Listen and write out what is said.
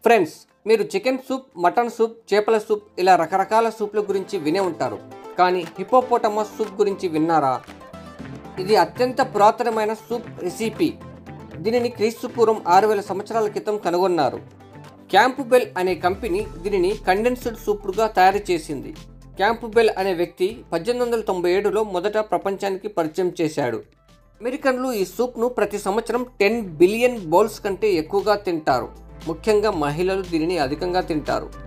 Friends, మీరు chicken soup, mutton soup, చేపల soup ఇలా రకరకాల సూప్ల గురించి వినే ఉంటారు. కానీ హిప్పోపోటమస్ సూప్ గురించి విన్నారా? ఇది అత్యంత పురాతనమైన సూప్ రెసిపీ. దీనిని క్రీస్తుపూర్వం 6000 సంవత్సరాల క్రితం కనుగొన్నారు. క్యాంప్బెల్ అనే కంపెనీ దీనిని కండెన్స్డ్ సూప్గా తయారు చేసింది. క్యాంప్బెల్ అనే వ్యక్తి 1897లో మొదట ప్రపంచానికి పరిచయం చేశాడు. అమెరికన్లు ఈ సూప్ను ప్రతి సంవత్సరం 10 బిలియన్ బౌల్స్ కంటే ఎక్కువగా తింటారు. ముఖ్యంగా మహిళలు దీనిని అధికంగా తింటారు.